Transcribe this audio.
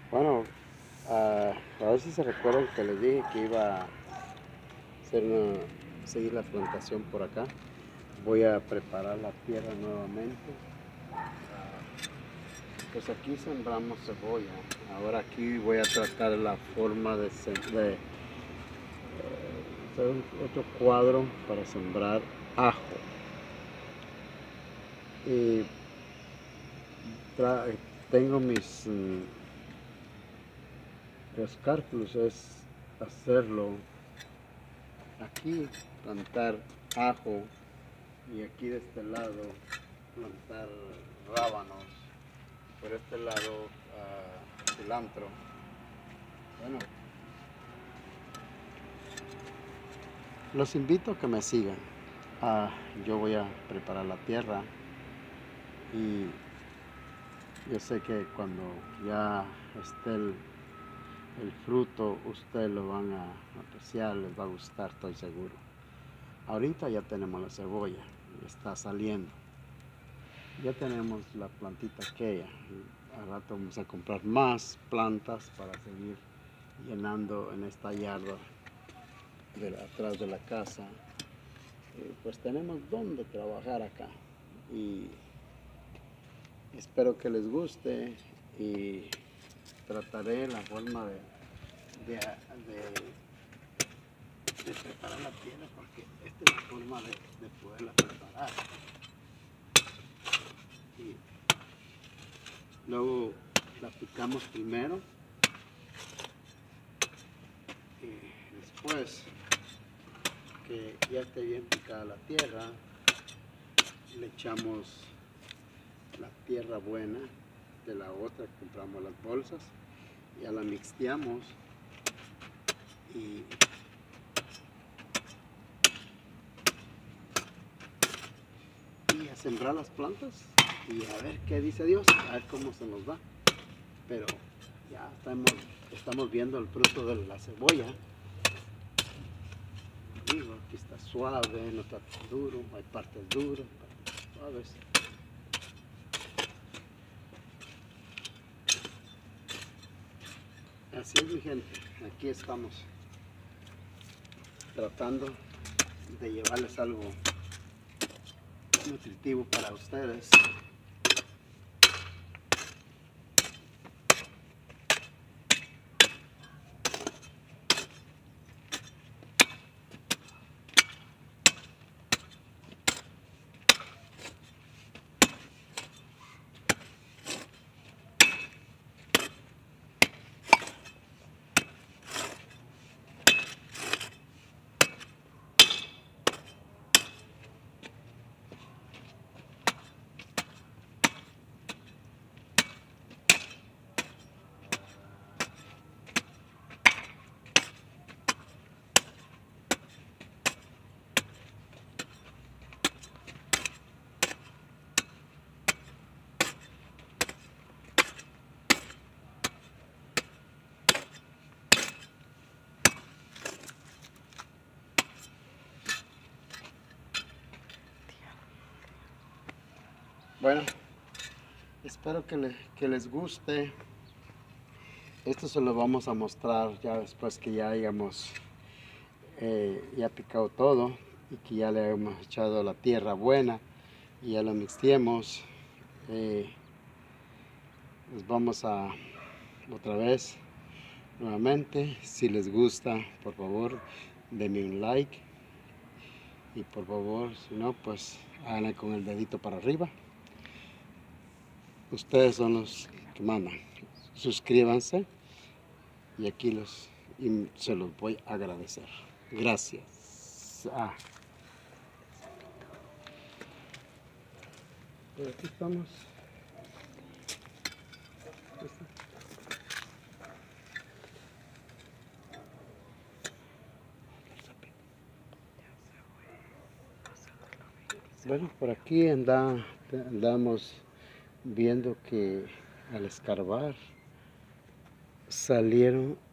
Bueno, a ver si se recuerdan que les dije que iba a seguir la plantación por acá. Voy a preparar la tierra nuevamente. Pues aquí sembramos cebolla. Ahora aquí voy a tratar la forma de hacer otro cuadro para sembrar ajo. Y tengo los cálculos es hacerlo aquí, plantar ajo, y aquí de este lado plantar rábanos, por este lado cilantro. Bueno, los invito a que me sigan. Yo voy a preparar la tierra y yo sé que cuando ya esté el fruto, ustedes lo van a apreciar, les va a gustar, estoy seguro. Ahorita ya tenemos la cebolla, está saliendo. Ya tenemos la plantita aquella. Al rato vamos a comprar más plantas para seguir llenando en esta yarda atrás de la casa. Pues tenemos donde trabajar acá. Y espero que les guste y trataré la forma de preparar la tierra, porque esta es la forma de poderla preparar. Y luego la picamos primero y después que ya esté bien picada la tierra, le echamos la tierra buena de la otra que compramos las bolsas, ya la mixteamos y a sembrar las plantas y a ver qué dice Dios, a ver cómo se nos va. Pero ya estamos viendo el fruto de la cebolla. Digo, aquí está suave, no está tan duro, hay partes duras, partes suaves. Así es, mi gente, aquí estamos tratando de llevarles algo nutritivo para ustedes. Bueno, espero que les guste. Esto se lo vamos a mostrar ya después que ya hayamos ya picado todo y que ya le hemos echado la tierra buena y ya lo mixteemos. Les vamos a otra vez nuevamente, si les gusta, por favor denme un like y por favor, si no, pues háganle con el dedito para arriba. Ustedes son los que mandan. Suscríbanse y aquí se los voy a agradecer. Gracias. Pues aquí estamos. Bueno, por aquí andamos viendo que al escarbar salieron